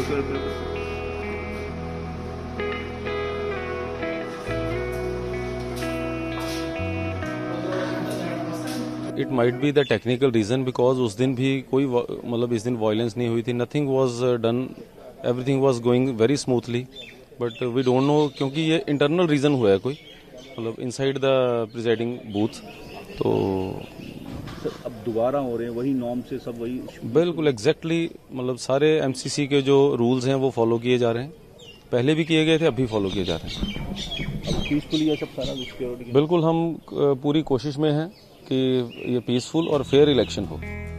It might be the technical reason because उस दिन भी कोई मतलब इस दिन वायलेंस नहीं हुई थी, nothing was done, everything was going very smoothly, but we don't know क्योंकि ये इंटरनल रीजन हुआ है कोई मतलब इनसाइड द प्रिजाइडिंग बूथ। तो अब दोबारा हो रहे हैं वही नॉर्म से, सब वही बिल्कुल एग्जैक्टली मतलब सारे एमसीसी के जो रूल्स हैं वो फॉलो किए जा रहे हैं, पहले भी किए गए थे, अब भी फॉलो किए जा रहे हैं। पीसफुली है सब सारा सिक्योरिटी? बिल्कुल, हम पूरी कोशिश में हैं कि ये पीसफुल और फेयर इलेक्शन हो।